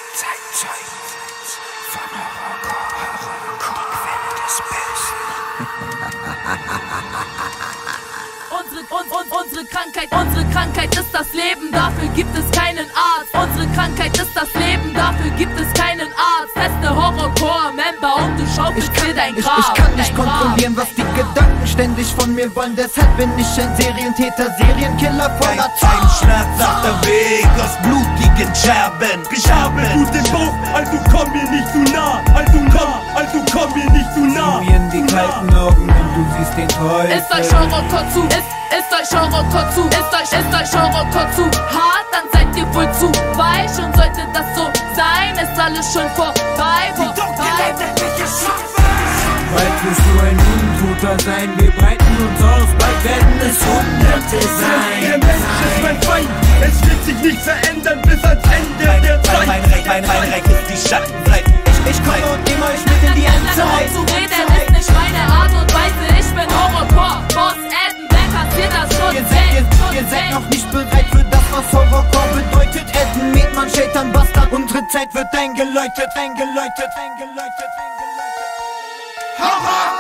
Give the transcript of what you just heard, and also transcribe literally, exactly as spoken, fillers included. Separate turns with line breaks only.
Zeitzeugen von Horrorcore, die Quelle des Bösen.
Unsere, un, un, unsere Krankheit, unsere Krankheit ist das Leben, dafür gibt es keinen Arzt. Unsere Krankheit ist das Leben, dafür gibt es keinen Arzt. Feste Horrorcore-Member und du schaukelst dir dein Grab.
Ich, ich kann nicht kontrollieren, was die Gedanken ständig von mir wollen. Deshalb bin ich ein Serientäter, Serienkiller voller Zorn.
Ein schmerzhafter Weg aus blutigen Scherben.
Ich habe Blut im Bauch, also komm mir nicht zu nah. Also komm, also komm mir nicht zu nah.
Sieh in die kalten Augen und du siehst den Teufel.
Ist euch Horrorcore zu, ist, ist euch Horrorcore zu, ist euch, ist euch Horrorcore zu hart, dann seid ihr wohl zu weich. Und sollte das so sein, ist alles schon vorbei, vorbei.
Bald wirst du ein Untoter sein, wir breiten uns aus, bald werden es Hunderte sein.
Der Mensch ist mein Feind, es wird sich nicht verändern bis ans Ende
mein,
der Zeit.
Mein Reich, mein, mein Reich ist die Schattenseite.
Ich, ich komme und nehme euch mit in die Endzeit.
Zu reden ist nicht meine Art und Weise, ich bin Horrorcore, Boss Adam, wer kassiert das schon?
Ihr seid, ihr, ihr seid noch nicht bereit für das, was Horrorcore bedeutet. Adam, Medmann, Shaitan, Bastard. Unsere Zeit wird eingeläutet, eingeläutet, eingeläutet, eingeläutet.
Horror!